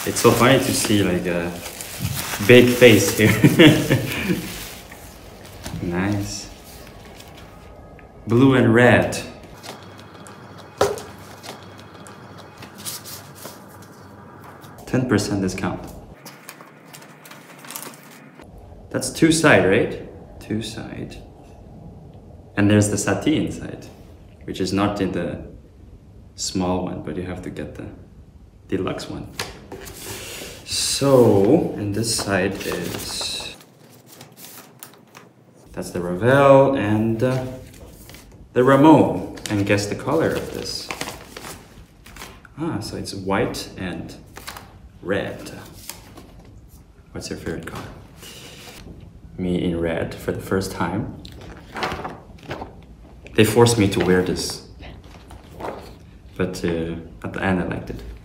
It's so funny to see like a big face here. Nice. Blue and red. %10 discount. That's two side, right? Two side. And there's the sateen inside, which is not in the small one, but you have to get the deluxe one. So, and this side is, that's the Ravel and the Rameau. And guess the color of this. Ah, so it's white and red. What's your favorite color? Me in red for the first time. They forced me to wear this, but at the end I liked it.